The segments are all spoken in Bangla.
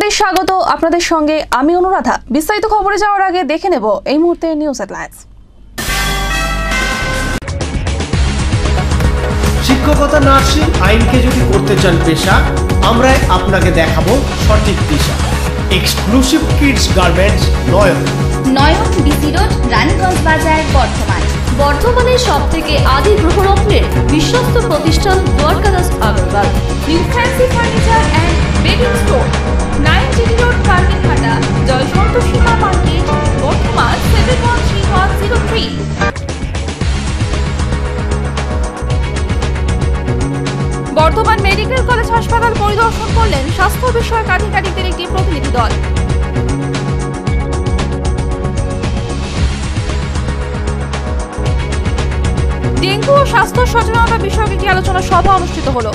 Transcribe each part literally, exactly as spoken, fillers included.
আপনাদের স্বাগত। আপনাদের সঙ্গে আমি অনুরাধা। বিস্তারিত খবরে যাওয়ার আগে দেখে নেব এই মুহূর্তে নিউজ হেডলাইন্স। শিক্ষকতা, নার্সিং, আইনকে যদি করতে চান পেশা, আমরা আপনাকে দেখাবো সঠিক দিশা। Exclusive kids garments Nayan, Nayan BC road, Raniganj বাজার, বর্ধমান। বর্ধমানের সব থেকে আদি গ্রহরত্নের বিশ্বস্ত প্রতিষ্ঠান Dwarkadas Agarwal. New fancy furniture and bedding store, nine GT road, Karnighata, Jai Santoshi Ma market, Bardhaman seven one three one zero three. Bardhaman medical college হাসপাতাল পরিদর্শন করলেন স্বাস্থ্য বিষয়ক আধিকারিকদের একটি প্রতিনিধি দল। ডেঙ্গু ও স্বাস্থ্য সচেতনতা বিষয়ক একটি আলোচনা সভা অনুষ্ঠিত হলো।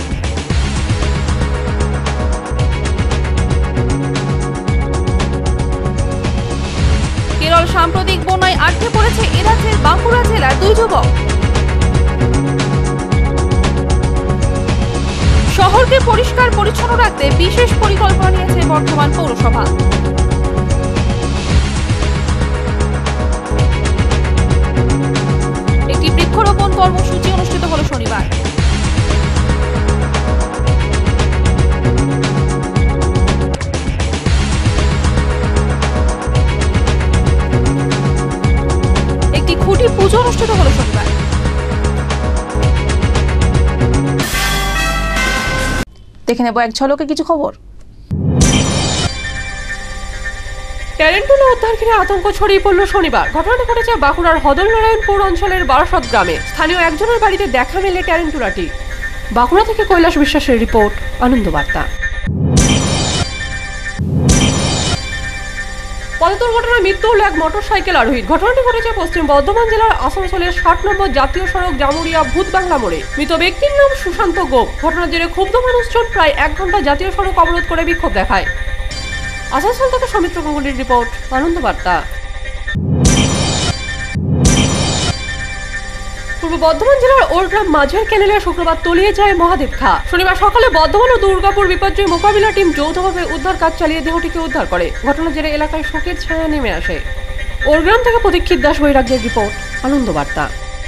কেরল সাম্প্রতিক বন্যায় আটকে পড়েছে এ রাজ্যের বাঁকুড়া জেলার দুই যুবক। শহরকে পরিষ্কার পরিচ্ছন্ন রাখতে বিশেষ পরিকল্পনা নিয়েছে বর্ধমান পৌরসভা। একটি বৃক্ষরোপণ কর্মসূচি অনুষ্ঠিত হলো শনিবার। একটি খুঁটি পুজো অনুষ্ঠিত হলো শনিবার। দেখে নেব এক ঝলকে কিছু খবর। ট্যারেন্টুলা উদ্ধার ঘিরে আতঙ্ক ছড়িয়ে পড়ল শনিবার। ঘটনাটি ঘটেছে বাঁকুড়ার হদলনারায়ণপুর অঞ্চলের বারাসত গ্রামে। স্থানীয় একজনের বাড়িতে দেখা মেলে ট্যারেন্টুলাটি। বাঁকুড়া থেকে কৈলাস বিশ্বাসের রিপোর্ট, আনন্দ বার্তা। পথ দুর্ঘটনায় মৃত্যু হল এক মোটর সাইকেল আরোহীর। ঘটনাটি ঘটেছে পশ্চিম বর্ধমান জেলার আসানসোলের ষাট নম্বর জাতীয় সড়ক জামুরিয়া ভূত বাংলা মোড়ে। মৃত ব্যক্তির নাম সুশান্ত গোপ। ঘটনার জেরে ক্ষুব্ধ মানুষজন প্রায় এক ঘন্টা জাতীয় সড়ক অবরোধ করে বিক্ষোভ দেখায়। আসানসোল থেকে সৌমিত্র গাঙ্গুলির রিপোর্ট, আনন্দ বার্তা। পূর্ব বর্ধমান জেলার ওরগ্রাম মাঝের ক্যানেলে শুক্রবার তলিয়ে যায় মহাদেব খা। শনিবার সকালে বর্ধমান ও দুর্গাপুর বিপর্যয় মোকাবিলা টিম যৌথভাবে উদ্ধার কাজ চালিয়ে দেহটিকে উদ্ধার করে। ঘটনার জেরে এলাকায় শোকের ছায়া নেমে আসে। ওরগ্রাম থেকে প্রতীক্ষিত দাস বৈরাগ্যের রিপোর্ট, আনন্দ বার্তা।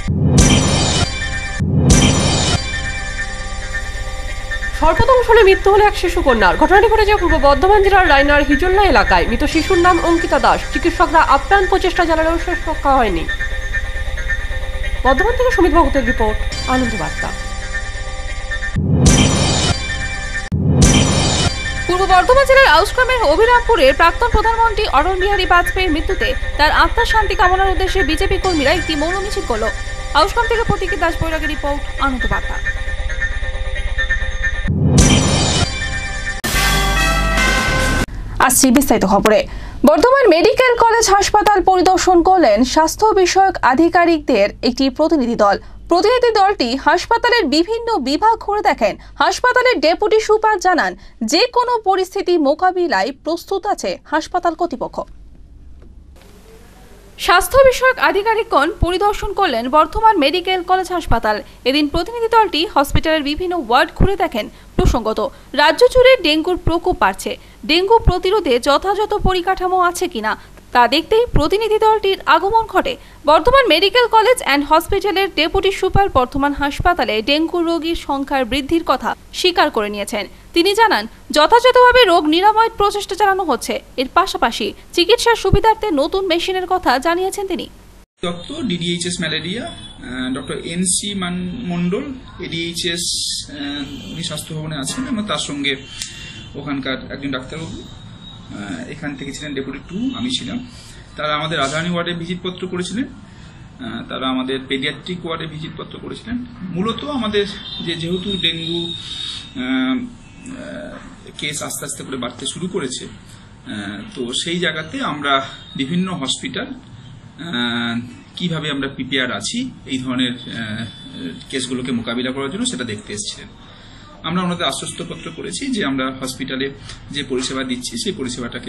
সর্পদংশনে মৃত্যু হলো এক শিশু কন্যার। ঘটনাটি ঘটেছে পূর্ব বর্ধমান জেলার রায়নার হিজল্লা এলাকায়। মৃত শিশুর নাম অঙ্কিতা দাস। চিকিৎসকরা আপ্রাণ প্রচেষ্টা চালালেও শেষ রক্ষা হয়নি। বর্ধমান থেকে সুমিত ভগতের রিপোর্ট, আনন্দ বার্তা। পূর্ব বর্ধমান জেলার আউসগ্রামের অভিরামপুরের প্রাক্তন প্রধানমন্ত্রী অটল বিহারী বাজপেয়ীর মৃত্যুতে তার আত্মার শান্তি কামনার উদ্দেশ্যে বিজেপি কর্মীরা একটি মৌন মিছিল করল। আউসগ্রাম থেকে প্রতীক্ষিত দাস বৈরাগের রিপোর্ট, আনন্দ বার্তা। আসছি বিস্তারিত খবরে। বর্ধমান মেডিকেল কলেজ হাসপাতাল পরিদর্শন করলেন স্বাস্থ্য বিষয়ক আধিকারিকদের একটি প্রতিনিধি দল। প্রতিনিধি দলটি হাসপাতালের বিভিন্ন বিভাগ ঘুরে দেখেন। হাসপাতালের ডেপুটি সুপার জানান, যে কোনো পরিস্থিতি মোকাবিলায় প্রস্তুত আছে হাসপাতাল কর্তৃপক্ষ। স্বাস্থ্য বিষয়ক আধিকারিকগণ পরিদর্শন করলেন বর্ধমান মেডিকেল কলেজ হাসপাতাল। এদিন প্রতিনিধি দলটি হসপিটালের বিভিন্ন ওয়ার্ড ঘুরে দেখেন। প্রসঙ্গত, রাজ্য জুড়ে ডেঙ্গুর প্রকোপ বাড়ছে। ডেঙ্গু প্রতিরোধে যথাযথ পরিকাঠামো আছে কিনা তা দেখতেই প্রতিনিধি দলটির আগমন ঘটে। বর্ধমান মেডিকেল কলেজ অ্যান্ড হসপিটালের ডেপুটি সুপার বর্ধমান হাসপাতালে ডেঙ্গু রোগীর সংখ্যার বৃদ্ধির কথা স্বীকার করে নিয়েছেন। তিনি জানান, যথাযথভাবে রোগ নিরাময়ের প্রচেষ্টা চালানো হচ্ছে। এর পাশাপাশি চিকিৎসার সুবিধার্থে নতুন মেশিনের কথা জানিয়েছেন তিনি। Dutta, DDHS malaria, doctor N C Mondal, ADHS উনি স্বাস্থ্য ভবনে আছেন এবং তার সঙ্গে ওখানকার একজন ডাক্তারবাবু এখান থেকে ছিলেন ডেপুটি টু, আমি ছিলাম। তারা আমাদের রাজধানী ওয়ার্ডে ভিজিটপত্র করেছিলেন, তারা আমাদের পেডিয়াট্রিক ওয়ার্ডে ভিজিটপত্র করেছিলেন। মূলত আমাদের যে যেহেতু ডেঙ্গু কেস আস্তে আস্তে করে বাড়তে শুরু করেছে, তো সেই জায়গাতে আমরা বিভিন্ন হসপিটাল কিভাবে আমরা প্রিপেয়ার আছি এই ধরনের কেসগুলোকে মোকাবিলা করার জন্য সেটা দেখতে এসেছিলেন। আমরা ওনাদের আশ্বস্তপত্র করেছি যে আমরা হসপিটালে যে পরিষেবা দিচ্ছি সেই পরিষেবাটাকে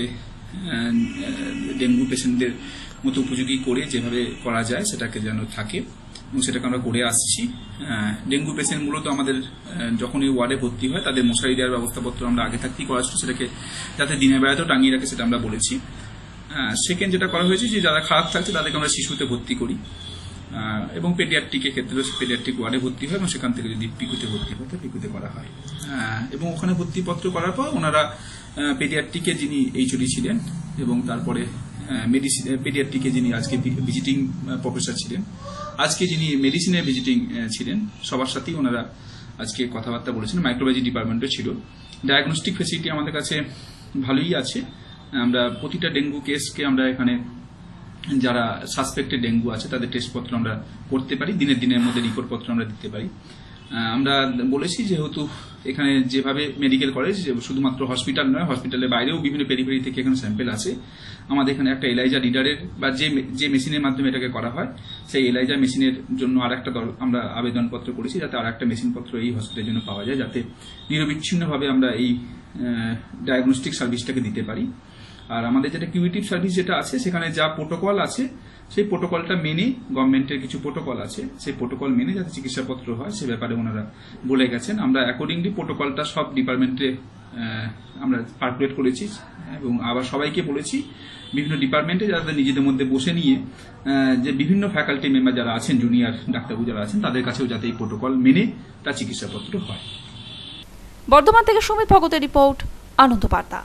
ডেঙ্গু পেশেন্টদের মতো উপযোগী করে যেভাবে করা যায় সেটাকে যেন থাকে। এবং সেটাকে আমরা করে আসছি। ডেঙ্গু পেশেন্ট মূলত আমাদের যখন এই ওয়ার্ডে ভর্তি হয় তাদের মশারি দেওয়ার ব্যবস্থাপত্র আমরা আগে থাকতেই করা ছিল, সেটাকে যাতে দিনের বেলাতেও টাঙিয়ে রাখে সেটা আমরা বলেছি। সেকেন্ড যেটা করা হয়েছে যে যারা খারাপ থাকছে তাদেরকে আমরা শিশুতে ভর্তি করি এবং পেডিয়াট্রিকের ক্ষেত্রে পেডিয়াট্রিক ওয়ার্ডে ভর্তি হয় এবং সেখান থেকে যদি পিকুতে ভর্তি হয় তো পিকুতে করা হয় এবং ওখানে ভর্তিপত্র করার পর ওনারা পেডিয়াট্রিকে যিনি এইচওডি ছিলেন এবং তারপরে মেডিসিন পেডিয়াট্রিকে যিনি আজকে ভিজিটিং প্রফেসর ছিলেন, আজকে যিনি মেডিসিনের ভিজিটিং ছিলেন, সবার সাথেই ওনারা আজকে কথাবার্তা বলেছেন। মাইক্রোবায়োলজি ডিপার্টমেন্টও ছিল। ডায়াগনস্টিক ফেসিলিটি আমাদের কাছে ভালোই আছে। আমরা প্রতিটা ডেঙ্গু কেসকে আমরা এখানে যারা সাসপেক্টেড ডেঙ্গু আছে তাদের টেস্টপত্র আমরা করতে পারি, দিনের দিনের মধ্যে রিপোর্টপত্র আমরা দিতে পারি। আমরা বলেছি যেহেতু এখানে যেভাবে মেডিকেল কলেজ শুধুমাত্র হসপিটাল নয়, হসপিটালের বাইরেও বিভিন্ন পেরিফেরি থেকে এখানে স্যাম্পেল আছে। আমাদের এখানে একটা এলাইজা রিডারের বা যে যে মেশিনের মাধ্যমে এটাকে করা হয় সেই এলাইজা মেশিনের জন্য আর একটা দল আমরা আবেদনপত্র করেছি, যাতে আর একটা মেশিনপত্র এই হসপিটালের জন্য পাওয়া যায়, যাতে নিরবিচ্ছিন্নভাবে আমরা এই ডায়াগনস্টিক সার্ভিসটাকে দিতে পারি। আর আমাদের যেটা কিউরেটিভ সার্ভিস যেটা আছে সেখানে যা প্রোটোকল আছে সেই প্রোটোকলটা মেনে, গভর্নমেন্টের কিছু প্রোটোকল আছে সেই প্রোটোকল মেনে যাতে চিকিৎসাপত্র হয় সে ব্যাপারে ওনারা বলে গেছেন। আমরা অ্যাকর্ডিংলি প্রোটোকলটা সব ডিপার্টমেন্টে আমরা পার্কুলেট করেছি এবং আবার সবাইকে বলেছি বিভিন্ন ডিপার্টমেন্টে যাতে নিজেদের মধ্যে বসে নিয়ে যে বিভিন্ন ফ্যাকাল্টি মেম্বার যারা আছেন, জুনিয়র ডাক্তারবাবু যারা আছেন, তাদের কাছেও যাতে এই প্রোটোকল মেনে তার চিকিৎসাপত্র হয়। বর্ধমান থেকে সুমিত ভগতের রিপোর্ট, আনন্দ বার্তা।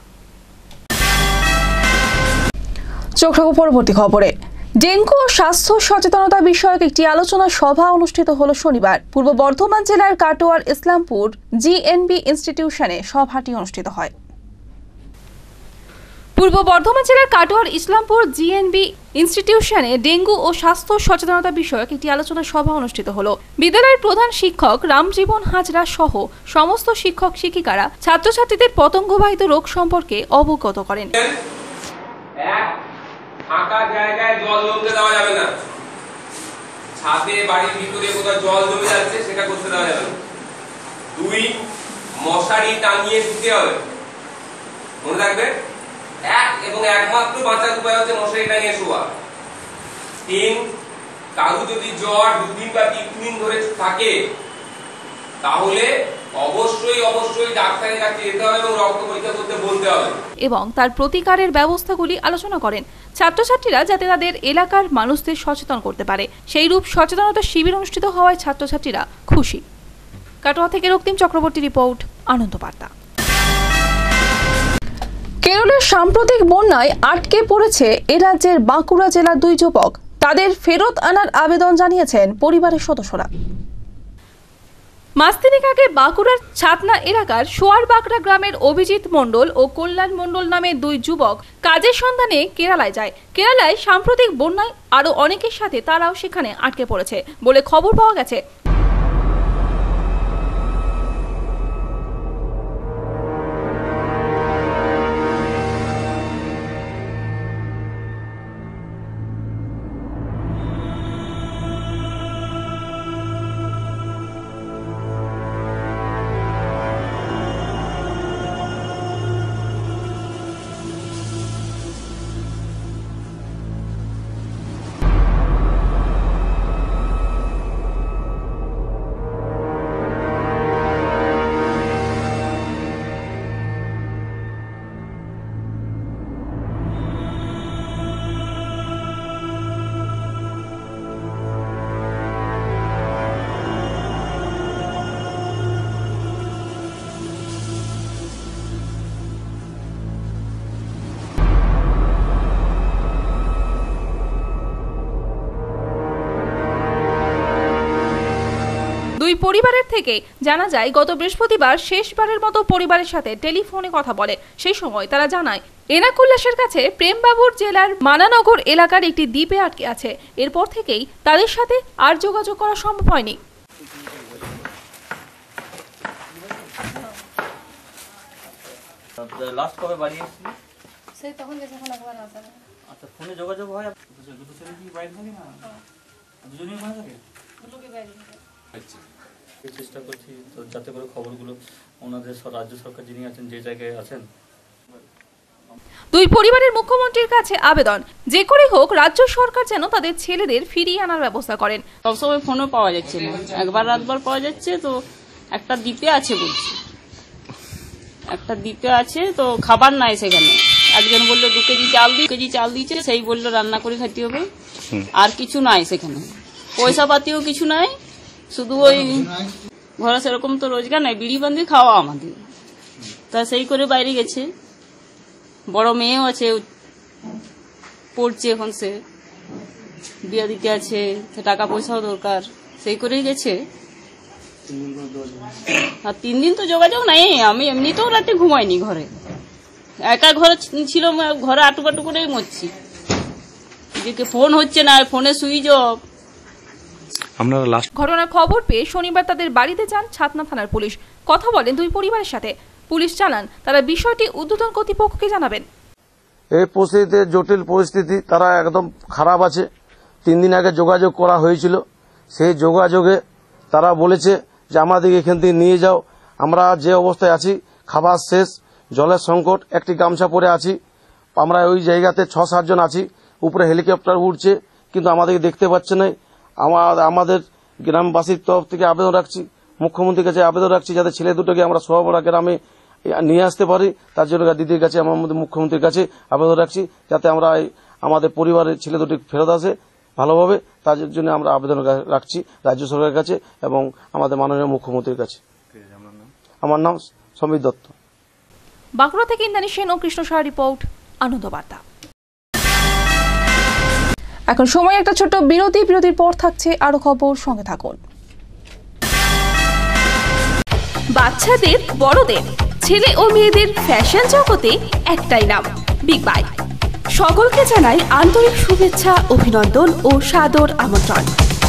চোখ রাখবো পরবর্তী খবরে। ডেঙ্গু ও স্বাস্থ্য সচেতনতা বিষয়ক একটি আলোচনা সভা অনুষ্ঠিত হলো শনিবার পূর্ব বর্ধমান জেলার কাটোয়ার ইসলামপুর জিএনবি ইনস্টিটিউশনে। সভাটি অনুষ্ঠিত হয় পূর্ব বর্ধমান জেলার কাটোয়ার ইসলামপুর জিএনবি ইনস্টিটিউশনে ডেঙ্গু ও স্বাস্থ্য সচেতনতা বিষয়ক একটি আলোচনা সভা অনুষ্ঠিত হলো। বিদ্যালয়ের প্রধান শিক্ষক রামজীবন হাজরা সহ সমস্ত শিক্ষক শিক্ষিকারা ছাত্রছাত্রীদের পতঙ্গবাহিত রোগ সম্পর্কে অবগত করেন। ফাঁকা জায়গায় জল জমতে দেওয়া যাবে না, ছাদে বাড়ির ভিতরে কোথাও জল জমে যাচ্ছে সেটা করতে দেওয়া যাবে না। দুই, মশারি টাঙিয়ে শুতে হবে, মনে রাখবে। এক এবং একমাত্র বাঁচার উপায় হচ্ছে মশারি টাঙিয়ে শোয়া। তিন, কারো যদি জ্বর দুদিন বা তিন দিন ধরে থাকে তাহলে অবশ্যই অবশ্যই ডাক্তারের কাছে যেতে হবে এবং রক্ত পরীক্ষা করতে বলতে হবে এবং তার প্রতিকারের ব্যবস্থাগুলি আলোচনা করেন। ছাত্রছাত্রীরা যাতে তাদের এলাকার মানুষদের সচেতন করতে পারে সেই রূপ সচেতনতা শিবির অনুষ্ঠিত হওয়ায় ছাত্রছাত্রীরা খুশি। কাটোয়া থেকে রক্তিম চক্রবর্তী রিপোর্ট, আনন্দ বার্তা। কেরলের সাম্প্রতিক বন্যায় আটকে পড়েছে এ রাজ্যের বাঁকুড়া জেলার দুই যুবক। তাদের ফেরত আনার আবেদন জানিয়েছেন পরিবারের সদস্যরা। মাস তিনেক আগে বাঁকুড়ার ছাতনা এলাকার সোয়ারবাগড়া গ্রামের অভিজিৎ মণ্ডল ও কল্যাণ মণ্ডল নামে দুই যুবক কাজের সন্ধানে কেরালায় যায়। কেরালায় সাম্প্রতিক বন্যায় আরো অনেকের সাথে তারাও সেখানে আটকে পড়েছে বলে খবর পাওয়া গেছে। দুই পরিবারের থেকে জানা যায় গত বৃহস্পতিবার শেষবারের মতো পরিবারের সাথে টেলিফোনে কথা বলে। সেই সময় তারা জানায় এনাকুল্লাসের কাছে প্রেমবাবুর জেলার মানানগর এলাকার একটি দ্বীপে আটকে আছে। এরপর থেকেই তাদের সাথে আর যোগাযোগ করা সম্ভব হয়নি। লাস্ট কবে বাড়ি এসেছিল? সেই তখন গেছে, এখন একবার আসে না। আচ্ছা, ফোনে যোগাযোগ হয়? দুটো ছেলে কি বাইরে থাকে না? দুজনেই বাইরে থাকে? দুটোকে বাইরে থাকে। চেষ্টা করছি তো যাতে করে খবরগুলো ওনাদের রাজ্য সরকার যিনি আছেন যে জায়গায় আছেন দুই পরিবারের মুখ্যমন্ত্রীর কাছে আবেদন, যে করে হোক রাজ্য সরকার যেন তাদের ছেলেদের ফিরিয়ে আনার ব্যবস্থা করেন। সবসময় ফোনও পাওয়া যাচ্ছে না, একবার রাতবার পাওয়া যাচ্ছে। তো একটা দ্বীপে আছে বলছে, একটা দ্বীপে আছে তো খাবার নাই সেখানে। একজন বললো দু কেজি চাল দু কেজি চাল দিয়েছে, সেই বললো রান্না করে খাইতে হবে, আর কিছু নাই সেখানে, পয়সা পাতিও কিছু নাই, শুধু ওই ঘরে সেরকম তো রোজগার নাই, বিড়ি বান্ধি খাওয়া আমাদের। তা সেই করে বাইরে গেছে, বড় মেয়েও আছে পড়ছে, এখন সে বিয়ে দিতে আছে, টাকা পয়সাও দরকার, সেই করেই গেছে। আর তিন দিন তো যোগাযোগ নাই, আমি এমনিতেও রাতে ঘুমাইনি ঘরে, একা ঘরে ছিল, ঘরে আটু পাটু করেই মরছি, এদিকে ফোন হচ্ছে না, ফোনে সুইচ অফ। ঘটনার খবর পেয়ে শনিবার তাদের বাড়িতে যান ছাতনা থানার পুলিশ, কথা বলেন দুই পরিবারের সাথে। পুলিশ জানান তারা বিষয়টি ঊর্ধ্বতন কর্তৃপক্ষকে জানাবেন। এই পরিস্থিতিতে জটিল পরিস্থিতি, তারা একদম খারাপ আছে। তিন দিন আগে যোগাযোগ করা হয়েছিল, সেই যোগাযোগে তারা বলেছে যে আমাদেরকে এখান থেকে নিয়ে যাও, আমরা যে অবস্থায় আছি, খাবার শেষ, জলের সংকট, একটি গামছা পরে আছি, আমরা ওই জায়গাতে ছ সাতজন আছি, উপরে হেলিকপ্টার উঠছে কিন্তু আমাদেরকে দেখতে পাচ্ছে না। আমাদের গ্রামবাসীর তরফ থেকে আবেদন রাখছি, মুখ্যমন্ত্রীর কাছে আবেদন রাখছি যাতে ছেলে দুটোকে আমরা সবরা গ্রামে নিয়ে আসতে পারি। তার জন্য দিদির কাছে, আমাদের মুখ্যমন্ত্রীর কাছে আবেদন রাখছি যাতে আমরা আমাদের পরিবারের ছেলে দুটি ফেরত আসে ভালোভাবে। তার জন্য আমরা আবেদন রাখছি রাজ্য সরকারের কাছে এবং আমাদের মাননীয় মুখ্যমন্ত্রীর কাছে। আমার নাম সমীর দত্ত। বাঁকুড়া থেকে ইন্দ্রাণী সেন ও কৃষ্ণ সাহা রিপোর্ট, আনন্দ বার্তা। এখন সময় একটা ছোট্ট বিরতি, বিরতির পর থাকছে আরো খবর, সঙ্গে থাকুন। বাচ্চাদের, বড়দের, ছেলে ও মেয়েদের ফ্যাশন জগতে একটাই নাম, বিগ বাই। সকলকে জানাই আন্তরিক শুভেচ্ছা, অভিনন্দন ও সাদর আমন্ত্রণ।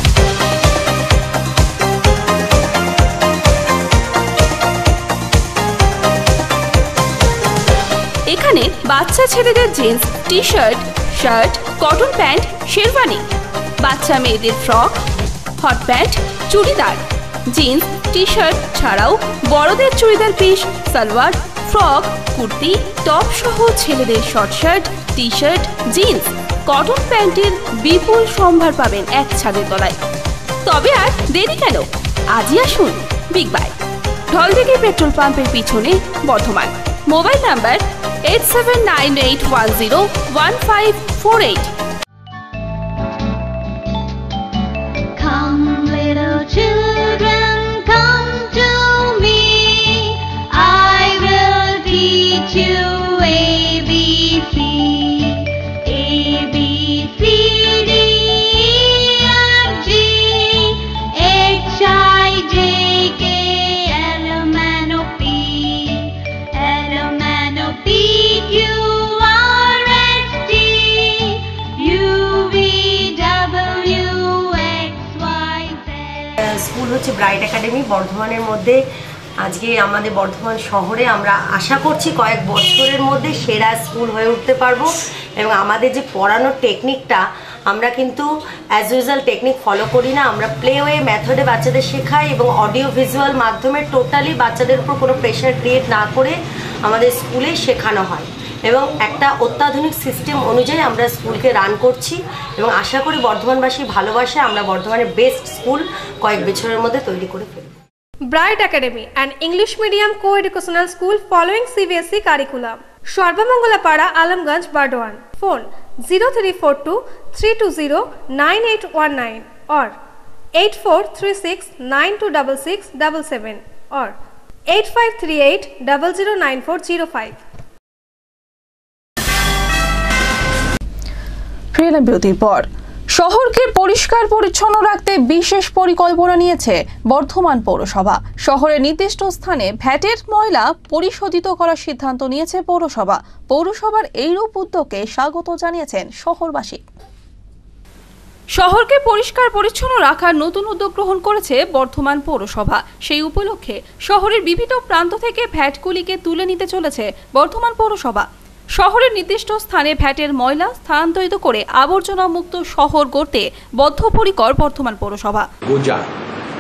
এখানে বাচ্চা ছেলেদের jeans, T shirt, shirt, cotton pant, sherwani, বাচ্চা মেয়েদের frock, hot pant, churidar, jeans, T shirt ছাড়াও বড়দের churidar piece, salwar, frock, kurti, top সহ ছেলেদের short shirt, T shirt, jeans, cotton প্যান্টের বিপুল সম্ভার পাবেন এক ছাদের তলায়। তবে আর দেরি কেন, আজই আসুন বিগ বাই, ঢলদিঘি পেট্রোল পাম্পের পিছনে, Bardhaman. Mobile number eight seven nine eight one zero one five four eight. Come little children, come to me, I will teach you A B C. A B C D E F G H I J K L M N O P L M N O P Q R S T U V W X Y Z। School হচ্ছে ব্রাইট একাডেমি বর্ধমানের মধ্যে। আজকে আমাদের বর্ধমান শহরে আমরা আশা করছি কয়েক বছরের মধ্যে সেরা স্কুল হয়ে উঠতে পারবো এবং আমাদের যে পড়ানোর টেকনিকটা আমরা কিন্তু অ্যাজ ইউজুয়াল টেকনিক ফলো করি না, আমরা প্লে ওয়ে মেথডে বাচ্চাদের শেখাই এবং অডিও ভিজুয়াল মাধ্যমে টোটালি বাচ্চাদের উপর কোনো প্রেশার ক্রিয়েট না করে আমাদের স্কুলে শেখানো হয় এবং একটা অত্যাধুনিক সিস্টেম অনুযায়ী আমরা স্কুলকে রান করছি এবং আশা করি বর্ধমানবাসী ভালোবাসে আমরা বর্ধমানের বেস্ট স্কুল কয়েক বছরের মধ্যে তৈরি করে ফেলব। Bright Academy, an English medium co-educational school following C B S E curriculum. Sharbamangolapara, Alamganj, Bardwan. Phone zero three four two three two zero nine eight one nine or eight four three six nine two six six seven seven or eight five three eight zero zero nine four zero five. ফিরলাম বিরতির পর। শহরকে পরিষ্কার পরিচ্ছন্ন রাখতে বিশেষ পরিকল্পনা নিয়েছে বর্ধমান পৌরসভা। শহরের নির্দিষ্ট স্থানে ভ্যাটের ময়লা পরিশোধিত করার সিদ্ধান্ত নিয়েছে পৌরসভা। পৌরসভার এইরূপ উদ্যোগকে স্বাগত জানিয়েছেন শহরবাসী। শহরকে পরিষ্কার পরিচ্ছন্ন রাখার নতুন উদ্যোগ গ্রহণ করেছে বর্ধমান পৌরসভা। সেই উপলক্ষে শহরের বিভিন্ন প্রান্ত থেকে ভ্যাটগুলিকে তুলে নিতে চলেছে বর্ধমান পৌরসভা। শহরের নির্দিষ্ট স্থানে ভ্যাটের ময়লা স্থানান্তরিত করে আবর্জনা মুক্ত শহর গড়তে বদ্ধপরিকর বর্ধমান পৌরসভা। গোজা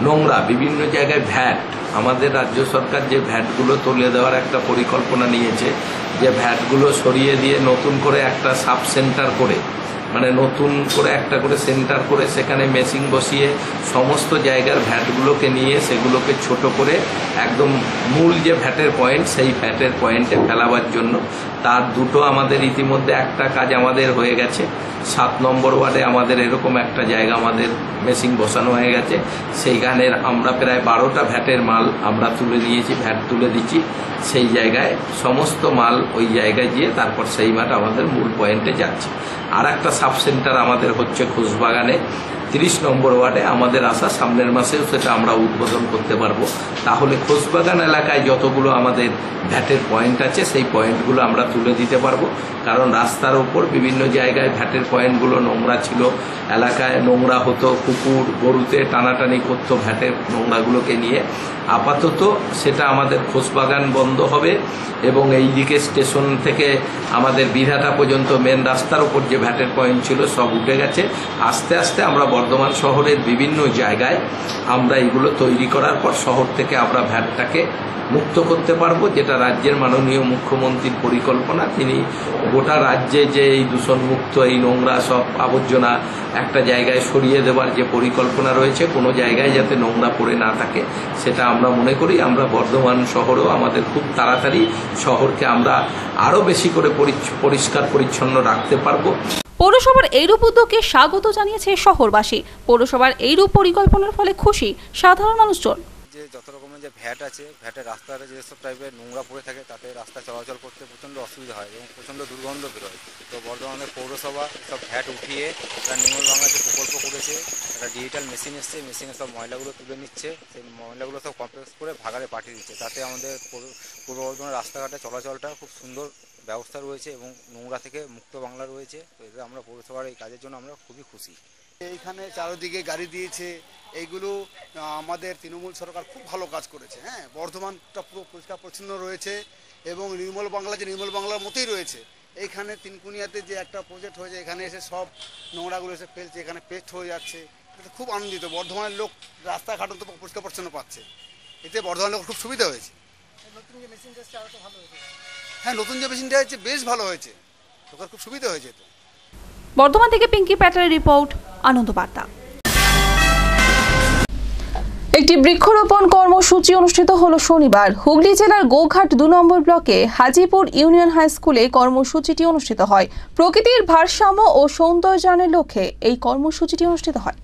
নোংরা বিভিন্ন জায়গায় ভ্যাট, আমাদের রাজ্য সরকার যে ভ্যাটগুলো তুলে দেওয়ার একটা পরিকল্পনা নিয়েছে, যে ভ্যাটগুলো সরিয়ে দিয়ে নতুন করে একটা সাব সেন্টার করে, মানে নতুন করে একটা করে সেন্টার করে সেখানে মেশিন বসিয়ে সমস্ত জায়গার ভ্যাটগুলোকে নিয়ে সেগুলোকে ছোট করে একদম মূল যে ভ্যাটের পয়েন্ট সেই ভ্যাটের পয়েন্টে ফেলাবার জন্য তার দুটো আমাদের ইতিমধ্যে একটা কাজ আমাদের হয়ে গেছে। সাত নম্বর ওয়ার্ডে আমাদের এরকম একটা জায়গা আমাদের মেশিন বসানো হয়ে গেছে, সেইখানের আমরা প্রায় বারোটা ভ্যাটের মাল আমরা তুলে নিয়েছি, ভ্যাট তুলে দিচ্ছি। সেই জায়গায় সমস্ত মাল ওই জায়গায় গিয়ে তারপর সেই মাঠ আমাদের মূল পয়েন্টে যাচ্ছে। আর একটা সাব সেন্টার আমাদের হচ্ছে ঘোষবাগানে তিরিশ নম্বর ওয়ার্ডে, আমাদের আশা সামনের মাসেও সেটা আমরা উদ্বোধন করতে পারবো। তাহলে ঘোষবাগান এলাকায় যতগুলো আমাদের ভ্যাটের পয়েন্ট আছে সেই পয়েন্টগুলো আমরা তুলে দিতে পারবো, কারণ রাস্তার ওপর বিভিন্ন জায়গায় ভ্যাটের পয়েন্টগুলো নোংরা ছিল, এলাকায় নোংরা হতো, কুকুর গরুতে টানাটানি করতো ভ্যাটের নোংরাগুলোকে নিয়ে। আপাতত সেটা আমাদের ঘোষবাগান বন্ধ হবে এবং এই দিকে স্টেশন থেকে আমাদের বিধাটা পর্যন্ত মেন রাস্তার ওপর যে ভ্যাটের পয়েন্ট ছিল সব উঠে গেছে। আস্তে আস্তে আমরা বর্ধমান শহরের বিভিন্ন জায়গায় আমরা এগুলো তৈরি করার পর শহর থেকে আমরা ভ্যাটটাকে মুক্ত করতে পারবো, যেটা রাজ্যের মাননীয় মুখ্যমন্ত্রীর পরিকল্পনা। তিনি গোটা রাজ্যে যে এই দূষণমুক্ত এই নোংরা সব আবর্জনা একটা জায়গায় সরিয়ে দেওয়ার যে পরিকল্পনা রয়েছে, কোনো জায়গায় যাতে নোংরা পড়ে না থাকে, সেটা আমরা মনে করি আমরা বর্ধমান শহরেও আমাদের খুব তাড়াতাড়ি শহরকে আমরা আরও বেশি করে পরিষ্কার পরিচ্ছন্ন রাখতে পারবো। পৌরসভার এইরূপ উদ্যোগকে স্বাগত জানিয়েছে শহরবাসী। পৌরসভার এইরূপ পরিকল্পনার ফলে খুশি সাধারণ মানুষজন। যে যত রকমের যে ভ্যাট আছে, ভ্যাটের রাস্তার যেসব টাইপের নোংরা পড়ে থাকে তাতে রাস্তা চলাচল করতে প্রচণ্ড অসুবিধা হয় এবং প্রচণ্ড দুর্গন্ধ বেরোয়। তো বর্ধমানের পৌরসভা সব ভ্যাট উঠিয়ে একটা নির্মল বাংলা যে প্রকল্প করেছে, একটা ডিজিটাল মেশিন এসছে, মেশিনে সব ময়লাগুলো তুলে নিচ্ছে, সেই ময়লাগুলো সব কম্প্রেস করে ভাগাড়ে পাঠিয়ে দিচ্ছে। তাতে আমাদের পূর্ব বর্ধমানের রাস্তাঘাটে চলাচলটা খুব সুন্দর ব্যবস্থা রয়েছে এবং নোংরা থেকে মুক্ত বাংলা রয়েছে। তো এতে আমরা পৌরসভার এই কাজের জন্য আমরা খুবই খুশি। এইখানে চারিদিকে গাড়ি দিয়েছে, এইগুলো আমাদের তৃণমূল সরকার খুব ভালো কাজ করেছে। হ্যাঁ, বর্ধমানটা পুরো পরিষ্কার পরিচ্ছন্ন রয়েছে এবং নির্মল বাংলা যে নির্মল বাংলার মতোই রয়েছে। এইখানে তিনকুনিয়াতে যে একটা প্রজেক্ট হয়েছে, এখানে এসে সব নোংরাগুলো এসে ফেলছে, এখানে পেস্ট হয়ে যাচ্ছে। এতে খুব আনন্দিত, বর্ধমানের লোক রাস্তাঘাট তো পরিষ্কার পরিচ্ছন্ন পাচ্ছে, এতে বর্ধমানের লোক খুব সুবিধা হয়েছে। নতুন যে মেশিনটা এসেছে আরও তো ভালো হয়েছে। হ্যাঁ, নতুন যে মেশিনটা হয়েছে বেশ ভালো হয়েছে, লোকের খুব সুবিধা হয়েছে। তো বর্ধমান থেকে পিঙ্কি প্যাটারের রিপোর্ট, আনন্দ বার্তা। একটি বৃক্ষরোপণ কর্মসূচি অনুষ্ঠিত হলো শনিবার। হুগলি জেলার গোঘাট দু নম্বর ব্লকে হাজিপুর ইউনিয়ন হাই স্কুলে কর্মসূচিটি অনুষ্ঠিত হয়। প্রকৃতির ভারসাম্য ও সৌন্দর্যায়নের লক্ষ্যে এই কর্মসূচিটি অনুষ্ঠিত হয়।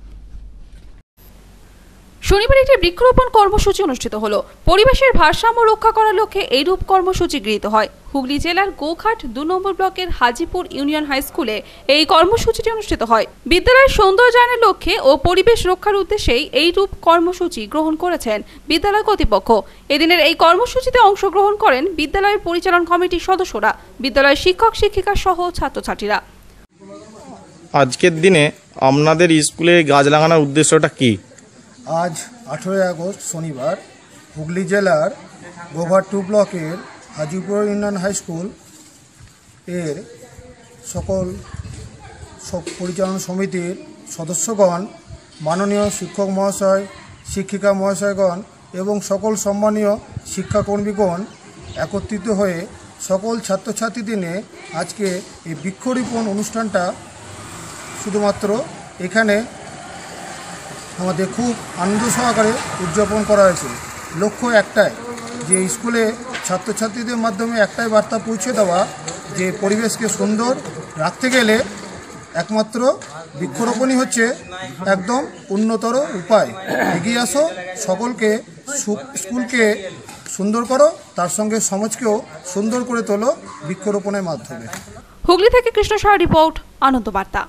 শনিবার একটি বৃক্ষরোপণ কর্মসূচি অনুষ্ঠিত হলো। পরিবেশের ভারসাম্য রক্ষা করার লক্ষ্যে এইরূপ কর্মসূচি গৃহীত হয়। হুগলি জেলার গোঘাট দু নম্বর ব্লকের হাজিপুর ইউনিয়ন হাই স্কুলে এই কর্মসূচিটি অনুষ্ঠিত হয়। বিদ্যালয়ের সৌন্দর্যায়নের লক্ষ্যে ও পরিবেশ রক্ষার উদ্দেশ্যেই এইরূপ কর্মসূচি গ্রহণ করেছেন বিদ্যালয় কর্তৃপক্ষ। এদিনের এই কর্মসূচিতে অংশগ্রহণ করেন বিদ্যালয়ের পরিচালন কমিটির সদস্যরা, বিদ্যালয়ের শিক্ষক শিক্ষিকা সহ ছাত্রছাত্রীরা। আজকের দিনে আপনাদের স্কুলে গাছ লাগানোর উদ্দেশ্যটা কি? আজ আঠেরোই আগস্ট শনিবার হুগলি জেলার গোঘাট টু ব্লকের হাজিপুর ইউনিয়ন হাই স্কুল এর সকল পরিচালনা সমিতির সদস্যগণ, মাননীয় শিক্ষক মহাশয়, শিক্ষিকা মহাশয়গণ এবং সকল সম্মানীয় শিক্ষাকর্মীগণ একত্রিত হয়ে সকল ছাত্রছাত্রীদের নিয়ে আজকে এই বৃক্ষরোপণ অনুষ্ঠানটা শুধুমাত্র এখানে আমাদের খুব আনন্দ সহকারে উদযাপন করা হয়েছে। লক্ষ্য একটাই, যে স্কুলে ছাত্রছাত্রীদের মাধ্যমে একটাই বার্তা পৌঁছে দেওয়া যে পরিবেশকে সুন্দর রাখতে গেলে একমাত্র বৃক্ষরোপণই হচ্ছে একদম উন্নতর উপায়। এগিয়ে আসো, সকলকে স্কুলকে সুন্দর করো, তার সঙ্গে সমাজকেও সুন্দর করে তোলো বৃক্ষরোপণের মাধ্যমে। হুগলি থেকে কৃষ্ণ সাহা রিপোর্ট, আনন্দ বার্তা।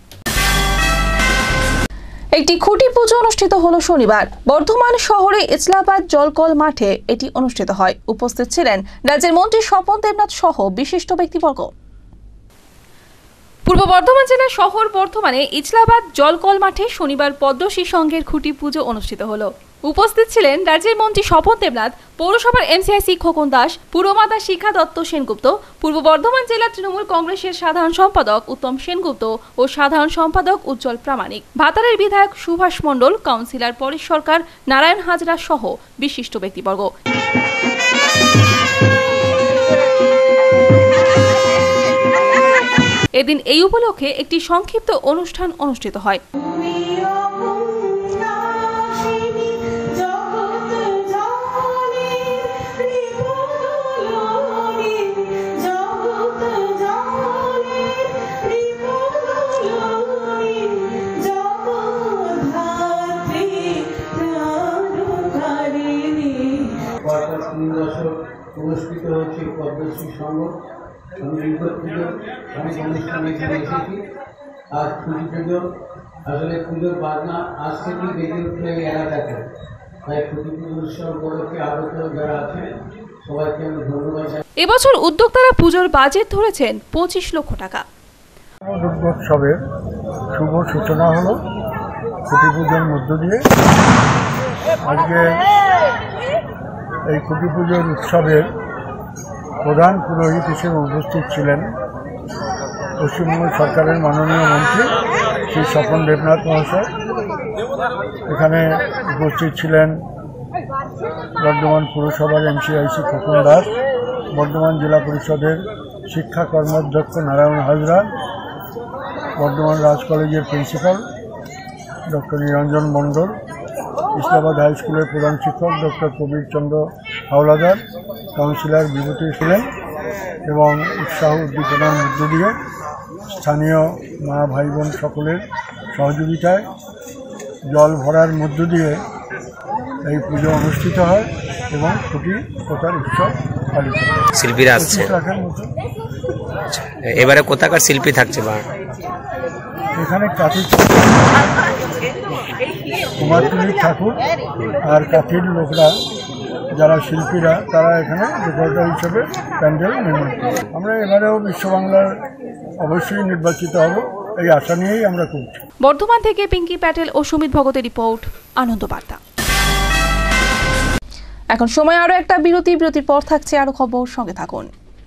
একটি খুঁটি পুজো অনুষ্ঠিত হলো শনিবার। বর্ধমান শহরে ইসলাবাদ জলকল মাঠে এটি অনুষ্ঠিত হয়। উপস্থিত ছিলেন রাজ্যের মন্ত্রী স্বপন দেবনাথ সহ বিশিষ্ট ব্যক্তিবর্গ। পূর্ব বর্ধমান জেলার শহর বর্ধমানে ইসলাবাদ জলকল মাঠে শনিবার পদ্মশ্রী সংঘের খুঁটি পুজো অনুষ্ঠিত হলো। উপস্থিত ছিলেন রাজ্যের মন্ত্রী স্বপন দেবনাথ, পৌরসভার এমসিআইসি খোকন দাস, পুরমাতা শিক্ষা দত্ত সেনগুপ্ত, পূর্ব বর্ধমান জেলা তৃণমূল কংগ্রেসের সাধারণ সম্পাদক উত্তম সেনগুপ্ত ও সাধারণ সম্পাদক উজ্জ্বল প্রামাণিক, ভাতারের বিধায়ক সুভাষ মণ্ডল, কাউন্সিলর পরেশ সরকার, নারায়ণ হাজরা সহ বিশিষ্ট ব্যক্তিবর্গ। এদিন এই উপলক্ষে একটি সংক্ষিপ্ত অনুষ্ঠান অনুষ্ঠিত হয়। অনুষ্ঠিত হচ্ছে পদ্মশ্রী সংঘ পুজো অনেক অনুষ্ঠানে এখানে এসেছি। আর ছুটি পুজো আসলে পুজোর বাজনা আজ থেকেই বেজে উঠলে এই এলাকাতে, তাই ছুটি পুজো উৎসব উপলক্ষে আগত যারা আছেন সবাইকে আমি ধন্যবাদ জানাই। এবছর উদ্যোক্তারা পুজোর বাজেট ধরেছেন পঁচিশ লক্ষ টাকা। দুর্গোৎসবের শুভ সূচনা হলো ছুটি পুজোর মধ্য দিয়ে। আজকে এই খুঁটি পুজোর উৎসবের প্রধান পুরোহিত হিসেবে উপস্থিত ছিলেন পশ্চিমবঙ্গ সরকারের মাননীয় মন্ত্রী শ্রী স্বপন দেবনাথ মহাশয়। এখানে উপস্থিত ছিলেন বর্ধমান পুরসভার এমসিআইসি খোকন দাস, বর্ধমান জেলা পরিষদের শিক্ষা কর্মাধ্যক্ষ নারায়ণ হাজরা, বর্ধমান রাজ কলেজের principal doctor Niranjan Mondal, Islamabad high স্কুলের প্রধান শিক্ষক ডক্টর প্রবীর চন্দ্র হাওলাদার, কাউন্সিলর বিভূতি ছিলেন এবং উৎসাহ উদ্দীপনার মধ্য দিয়ে স্থানীয় মা ভাই বোন সকলের সহযোগিতায় জল ভরার মধ্য দিয়ে এই পুজো অনুষ্ঠিত হয় এবং খুঁটি পোতার উৎসব পালিত হয়। শিল্পীরা আসছে এবারে কোথাকার শিল্পী থাকছে? বা এখানে কাঠির কুমারটুলি ঠাকুর আর কাঠির লোকরা যারা শিল্পীরা তারা এখানে ডেকোরেটর হিসেবে প্যান্ডেল নির্মাণ করে। আমরা এবারেও বিশ্ব বাংলার অবশ্যই নির্বাচিত হব এই আশা নিয়েই আমরা করছি। বর্ধমান থেকে পিঙ্কি প্যাটেল ও সুমিত ভগতের রিপোর্ট, আনন্দ বার্তা। এখন সময় আরো একটা বিরতি, বিরতির পর থাকছে আরো খবর, সঙ্গে থাকুন।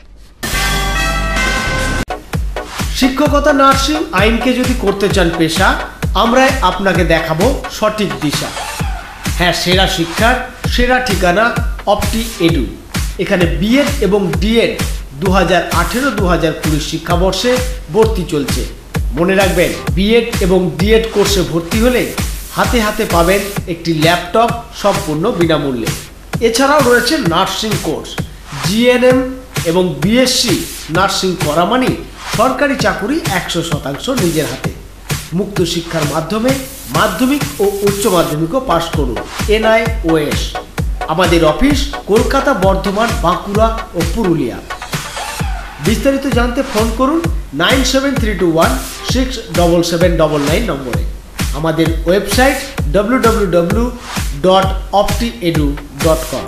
শিক্ষকতা, নার্সিং, আইনকে যদি করতে চান পেশা, আমরাই আপনাকে দেখাবো সঠিক দিশা। হ্যাঁ, সেরা শিক্ষার সেরা ঠিকানা অপটি এডু। এখানে বিএড এবং ডিএড দু হাজার আঠেরো দু হাজার কুড়ি শিক্ষাবর্ষে ভর্তি চলছে। মনে রাখবেন, বিএড এবং ডিএড কোর্সে ভর্তি হলে হাতে হাতে পাবেন একটি ল্যাপটপ সম্পূর্ণ বিনামূল্যে। এছাড়াও রয়েছে নার্সিং কোর্স, জিএনএম এবং বিএসসি নার্সিং করা মানে সরকারি চাকুরি একশো শতাংশ নিজের হাতে। মুক্ত শিক্ষার মাধ্যমে মাধ্যমিক ও উচ্চ মাধ্যমিকও পাশ করুন। এনআইওএস। আমাদের অফিস কলকাতা, বর্ধমান, বাঁকুড়া ও পুরুলিয়া। বিস্তারিত জানতে ফোন করুন nine seven three two one six double seven double nine নম্বরে। আমাদের website W W W dot Opti Edu dot com.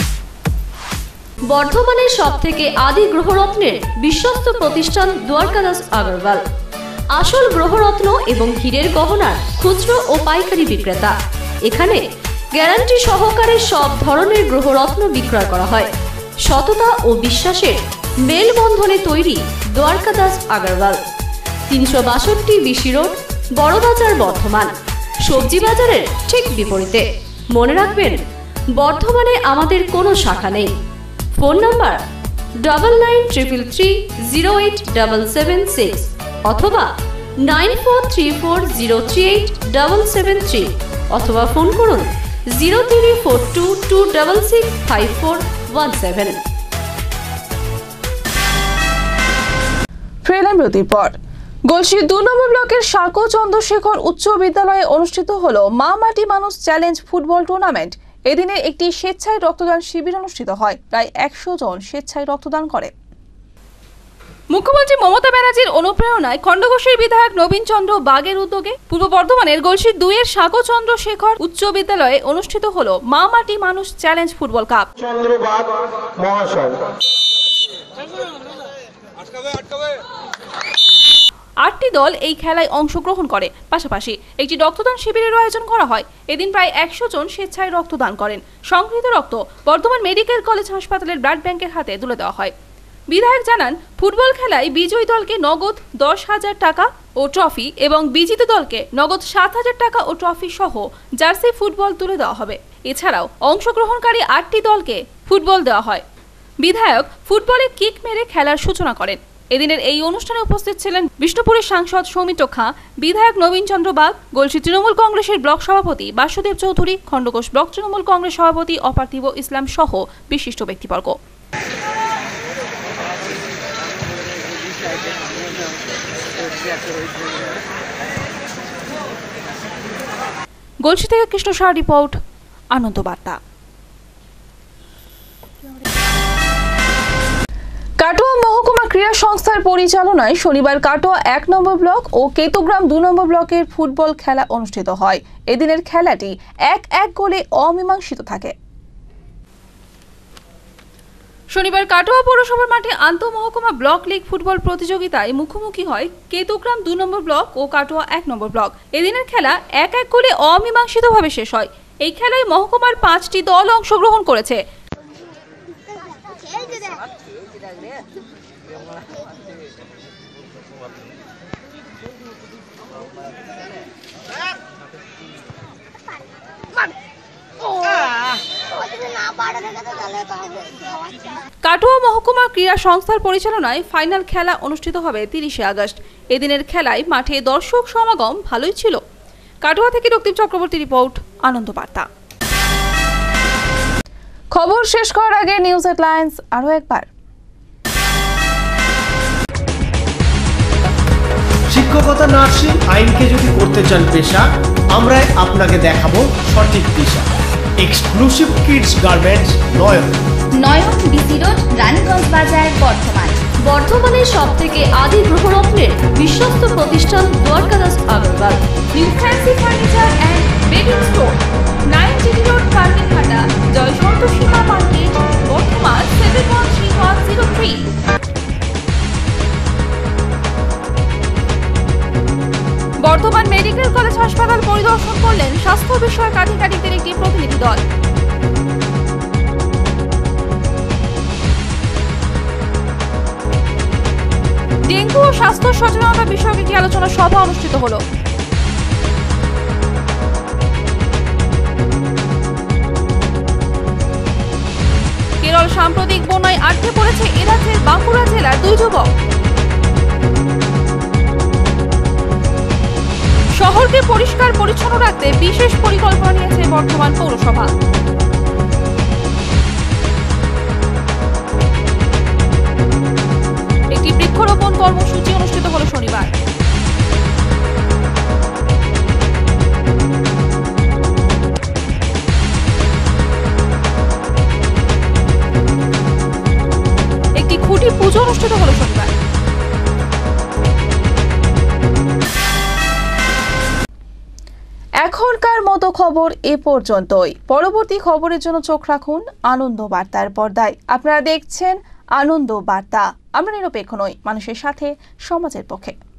বর্ধমানের সব থেকে আদি গ্রহরত্নের বিশ্বস্ত প্রতিষ্ঠান দ্বারকাদাস আগরওয়াল, আসল গ্রহরত্ন এবং হীরের গহনার খুচরো ও পাইকারি বিক্রেতা। এখানে গ্যারান্টি সহকারে সব ধরনের গ্রহরত্ন বিক্রয় করা হয়। সততা ও বিশ্বাসের মেলবন্ধনে তৈরি দ্বারকাদাস আগরওয়াল। তিনশো বাষট্টি বিসি রোড, বড়বাজার, বর্ধমান। সবজি বাজারের ঠিক বিপরীতে। মনে রাখবেন, বর্ধমানে আমাদের কোনো শাখা নেই। Phone number double nine triple three zero eight double seven six অথবা nine four three four zero three eight double seven three অথবা ফোন করুন zero three four two two double six five four one seven. ফেরলাম বিরতির পর। গলসির দু নম্বর ব্লকের সার্কো চন্দ্রশেখর উচ্চ বিদ্যালয়ে অনুষ্ঠিত হলো মা মাটি মানুষ চ্যালেঞ্জ ফুটবল টুর্নামেন্ট। এদিনে একটি স্বেচ্ছায় রক্তদান শিবির অনুষ্ঠিত হয়। প্রায় একশো জন স্বেচ্ছায় রক্তদান করে। মুখ্যমন্ত্রী মমতা ব্যানার্জির অনুপ্রেরণায় খণ্ডঘোষের বিধায়ক নবীন চন্দ্র বাগের উদ্যোগে পূর্ব বর্ধমানের গলসির দুইয়ের সার্কো চন্দ্রশেখর উচ্চ বিদ্যালয়ে অনুষ্ঠিত হলো মা মাটি মানুষ চ্যালেঞ্জ ফুটবল কাপ। চন্দ্রবাগ মহাশয়। আটটি দল এই খেলায় অংশগ্রহণ করে। পাশাপাশি একটি রক্তদান শিবিরের আয়োজন করা হয়। এদিন প্রায় একশো জন স্বেচ্ছায় রক্তদান করেন। সংগৃহীত রক্ত বর্ধমান মেডিকেল কলেজ হাসপাতালের ব্লাড ব্যাংকের হাতে তুলে দেওয়া হয়। বিধায়ক জানান, ফুটবল খেলায় বিজয়ী দলকে নগদ দশ হাজার টাকা ও ট্রফি এবং বিজিত দলকে নগদ সাত হাজার টাকা ও ট্রফি সহ জার্সি ফুটবল তুলে দেওয়া হবে। এছাড়াও অংশগ্রহণকারী আটটি দলকে ফুটবল দেওয়া হয়। বিধায়ক ফুটবলে কিক মেরে খেলার সূচনা করেন। এদিনের এই অনুষ্ঠানে উপস্থিত ছিলেন বিষ্ণুপুরের সাংসদ সৌমিত্র খাঁ, বিধায়ক নবীন চন্দ্র বাগ, গলসি তৃণমূল কংগ্রেসের ব্লক সভাপতি বাসুদেব চৌধুরী, খণ্ডঘোষ ব্লক তৃণমূল কংগ্রেস সভাপতি অপার্থিব ইসলাম সহ বিশিষ্ট ব্যক্তিবর্গ। গলসি থেকে কৃষ্ণ সাহা রিপোর্ট, আনন্দ বার্তা। কাটোয়া মহকুমা ক্রীড়া সংস্থার পরিচালনায় শনিবার কাটোয়া এক নম্বর ব্লক ও কেতুগ্রাম দু নম্বর ব্লকের ফুটবল খেলা অনুষ্ঠিত হয়। এদিনের খেলাটি এক এক গোলে অমীমাংসিত থাকে। শনিবার কাটোয়া পৌরসভার মাঠে আন্তঃমহকুমা ব্লক লীগ ফুটবল প্রতিযোগিতায় মুখোমুখি হয় কেতুগ্রাম দু নম্বর ব্লক ও কাটোয়া এক নম্বর ব্লক। এদিনের খেলা এক এক গোলে অমীমাংসিতভাবে শেষ হয়। এই খেলায় মহকুমার পাঁচটি দল অংশগ্রহণ করেছে। কাটোয়া মহকুমা ক্রীড়া সংস্থার পরিচালনায় ফাইনাল খেলা অনুষ্ঠিত হবে তিরিশে আগস্ট। এদিনের খেলায় মাঠে দর্শক সমাগম ভালোই ছিল। কাটোয়া থেকে রক্তিম চক্রবর্তী রিপোর্ট, আনন্দ বার্তা। খবর শেষ করার আগে নিউজ হেডলাইন্স আরো একবার। শিক্ষকতা, নার্সিং, আইনকে যদি করতে চান পেশা, আমরা আপনাকে দেখাবো সঠিক দিশা। Exclusive kids garments Nayan, Nayan DC road, Raniganj বাজার, বর্ধমান। বর্ধমানের সব থেকে আদি গ্রহরত্নের বিশ্বস্ত প্রতিষ্ঠান Dwarkadas Agarwal. New fancy furniture and bedding store, nine GT road, Parkinghata, Jai Santoshi Ma market, Bardhaman seven one three one zero three. Bardhaman medical college হাসপাতাল পরিদর্শন করলেন স্বাস্থ্য বিষয়ক আধিকারিকদের একটি প্রতিনিধি দল। ডেঙ্গু ও স্বাস্থ্য সচেতনতা বিষয়ক একটি আলোচনা সভা অনুষ্ঠিত হলো। কেরল সাম্প্রতিক বন্যায় আটকে পড়েছে এ রাজ্যের বাঁকুড়া জেলার দুই যুবক। শহরকে পরিষ্কার পরিচ্ছন্ন রাখতে বিশেষ পরিকল্পনা নিয়েছে বর্ধমান পৌরসভা। একটি বৃক্ষরোপণ কর্মসূচি অনুষ্ঠিত হলো শনিবার। একটি খুঁটি পুজো অনুষ্ঠিত হলো শনিবার। এখনকার মতো খবর এ পর্যন্তই। পরবর্তী খবরের জন্য চোখ রাখুন আনন্দ বার্তার পর্দায়। আপনারা দেখছেন আনন্দ বার্তা। আমরা নিরপেক্ষ নই, মানুষের সাথে, সমাজের পক্ষে।